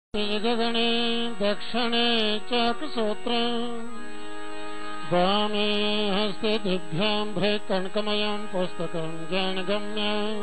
गगने दक्षिणे चक्रसूत्र वामे हस्ते दिभ्यां कनकमयं पुस्तकं ज्ञानगम्यं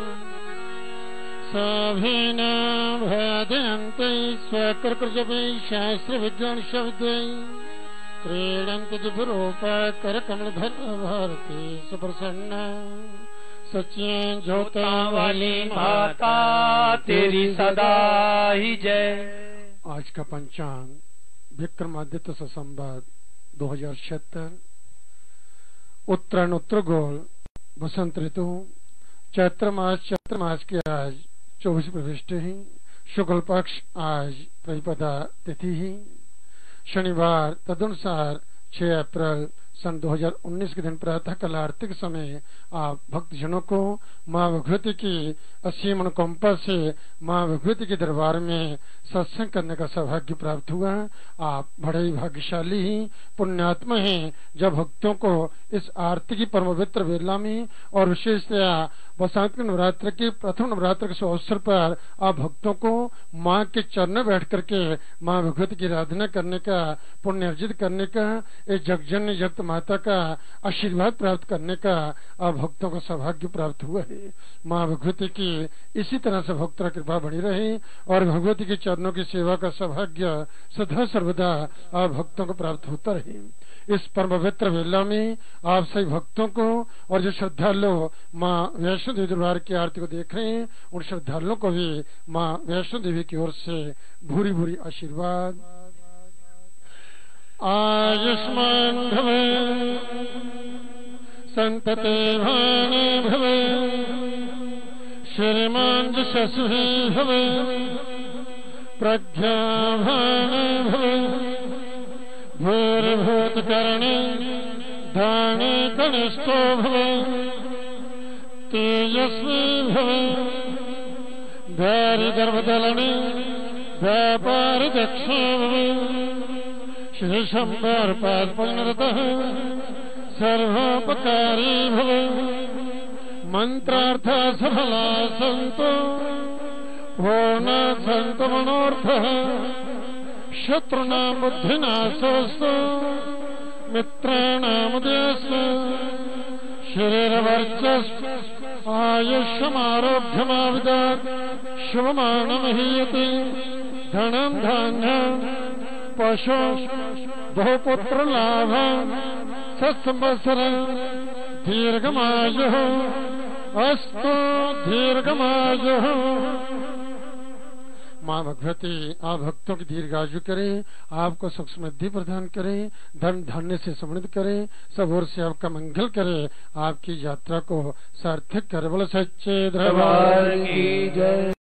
सभिनभदन्ते स्वकृतजपैः शास्त्रविज्ञानशब्दैः क्रीडन्ति दिव्यरूपा करकमलधरभारती सुप्रसन्ना सच्चिदानंद ज्योता वाली माता तेरी सदा ही जय। आज का पंचांग विक्रमादित्य संवत 2076 उत्तरायण उत्तरगोल बसंत ऋतु चैत्र मास के आज 24 प्रविष्ट ही शुक्ल पक्ष आज प्रतिपदा तिथि ही शनिवार तदनुसार 6 अप्रैल सन 2019 के दिन प्रातः काल आरती के समय आप भक्तजनों को माँ भगवती की असीम अनुकंपा से माँ भगवती के दरबार में सत्संग करने का सौभाग्य प्राप्त हुआ। आप बड़े ही भाग्यशाली ही पुण्यात्मा हैं जब भक्तों को इस आरती की परम पवित्र वेला में और विशेषतया बसंत के नवरात्र के प्रथम नवरात्र के अवसर पर आप भक्तों को माँ के चरणों बैठ करके माँ भगवती की आराधना करने का पुण्य अर्जित करने का इस जगजननी जगत माता का आशीर्वाद प्राप्त करने का आप भक्तों को सौभाग्य प्राप्त हुआ है। माँ भगवती की इसी तरह से भक्तों कृपा बनी रहे और भगवती के चरणों की सेवा का सौभाग्य सदा सर्वदा आप भक्तों को प्राप्त होता रहे। इस परम पवित्र वेला में आप सभी भक्तों को और जो श्रद्धालु माँ वैष्णो देवी दरबार की आरती को देख रहे हैं उन श्रद्धालुओं को भी माँ वैष्णो देवी की ओर से भूरी भूरी आशीर्वाद। आयुष्मान भव संतते भाने भव श्रीमान यशस्वी भव प्रज्ञाभाने भव भूरिभूतकर्णे धाने कनिष्ठो भव तेजस्वी भव धैर्यगर्भदलने व्यापारदक्षो भव श्री शंबर पादपद्मरतः सर्वोपकारी भव मंत्रार्थ सफला सन्तु पूर्ण सन्तु मनोर्थः शत्रुनां बुद्धिनाशोऽस्तु मित्राणां उदयस्तु शरीरवर्चस्व आयुष्यमारोग्यमाविदत् शुभमानमहीयते धनं धान्यं पशु बहुपुत्र लाभ सत्संवत्सर दीर्घमायुः अस्तु दीर्घमायुः। माँ भगवती आप भक्तों की दीर्घायु करें, आपको सुख समृद्धि प्रदान करें, धन धान्य से समृद्ध करें, सब ओर से आपका मंगल करे, आपकी यात्रा को सार्थक करे। बोलो सच्चे दरबार की जय।